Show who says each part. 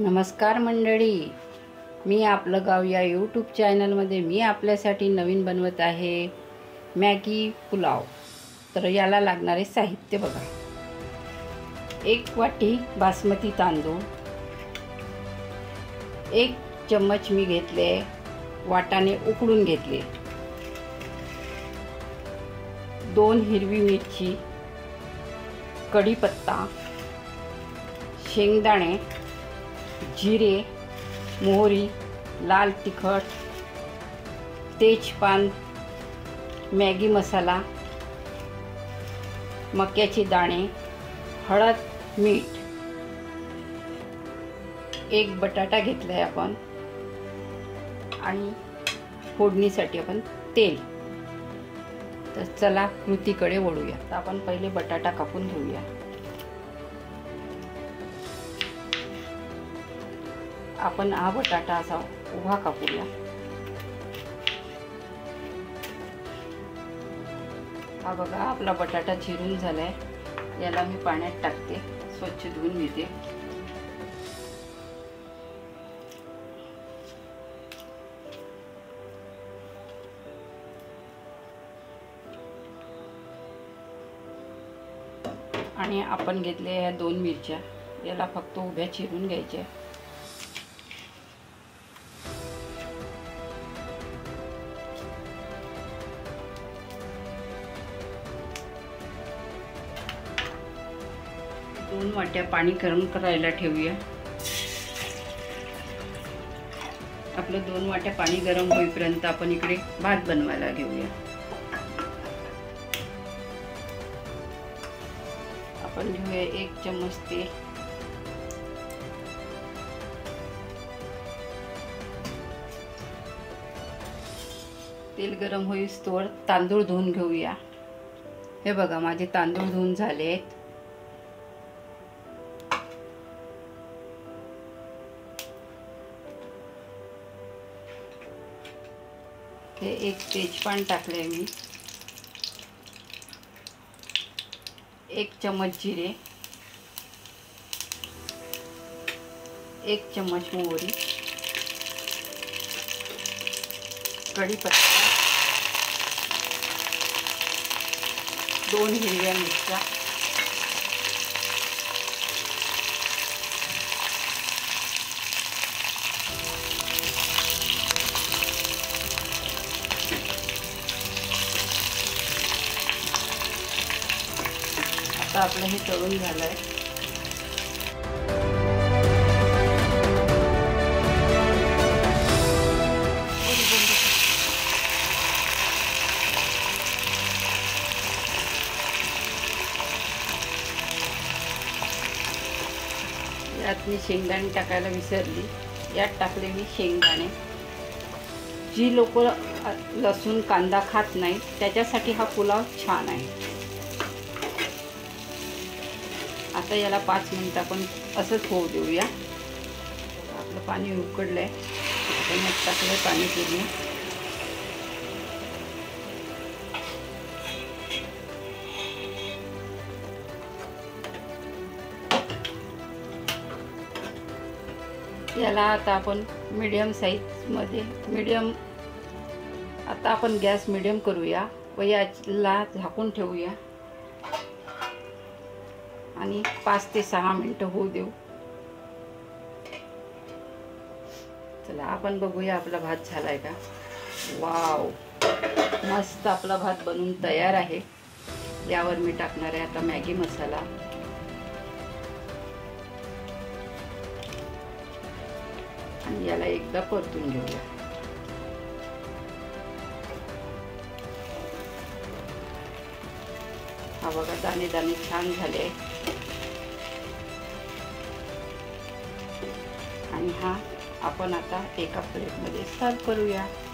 Speaker 1: नमस्कार मंडळी, मी आपलं गाव या यूट्यूब चॅनलमध्ये मी आपल्यासाठी नवीन बनवत आहे मॅगी पुलाव. तर याला लागणारे साहित्य बघा. 1 वाटी बासमती तांदूळ, 1 चम्मच मी घेतले वाटाणे उकडून घेतले, 2 हिरवी मिरची, कढीपत्ता, शेंगदाणे, जिरे, मोहरी, लाल तिखट, तेजपान, मॅगी मसाला, मक्याचे दाणे, हळद, मीठ, 1 बटाटा घेतलाय आपण आणि फोडणीसाठी आपण तेल. तर चला कृतीकडे वळूया. तर आपण पहिले बटाटा कापून घेऊया. आपण हा बटाटा असा उभा कापूया. हा बघा आपला बटाटा चिरून झालाय. याला मी पाण्यात टाकते, स्वच्छ धुवून घेते. आणि आपण घेतले या 2 मिरच्या, याला फक्त उभ्या चिरून घ्यायच्या. दोन वाट्या पाणी गरम करायला ठेवूया. आपलं 2 वाट्या पाणी गरम होईपर्यंत आपण इकडे भात बनवायला घेऊया. आपण घेऊया 1 चम्मच तेल. तेल गरम होईस्तोवर तांदूळ धुवून घेऊया. हे बघा माझे तांदूळ धुवून झाले आहेत. हे 1 तेजपान टाकले मी, 1 चम्मच जिरे, 1 चम्मच मोहरी, कढीपत्ता, 2 हिरव्या मिरच्या, आता आपलं हे तळून झालंय. यात मी शेंगदाणे टाकायला विसरली. यात टाकले मी शेंगदाणे. जी लोक लसूण कांदा खात नाही त्याच्यासाठी हा पुलाव छान आहे. आता याला 5 मिनिट आपण असंच होऊ देऊया. आपलं पाणी उकळलंय. आपण यात टाकलंय पाणी पूर्ण. याला आता आपण मीडियम साईजमध्ये आता आपण गॅस मीडियम करूया व याला झाकून ठेवूया आणि 5 ते 6 मिनिटं होऊ देऊ. चला आपण बघूया आपला भात झालाय का. वाव, मस्त आपला भात बनून तयार आहे. यावर मी टाकणार आहे आता मॅगी मसाला. आणि याला एकदा परतून घेऊया. हा बघा दाणे दाणे छान झाले. आणि हा आपण आता एका प्लेटमध्ये सर्व करूया.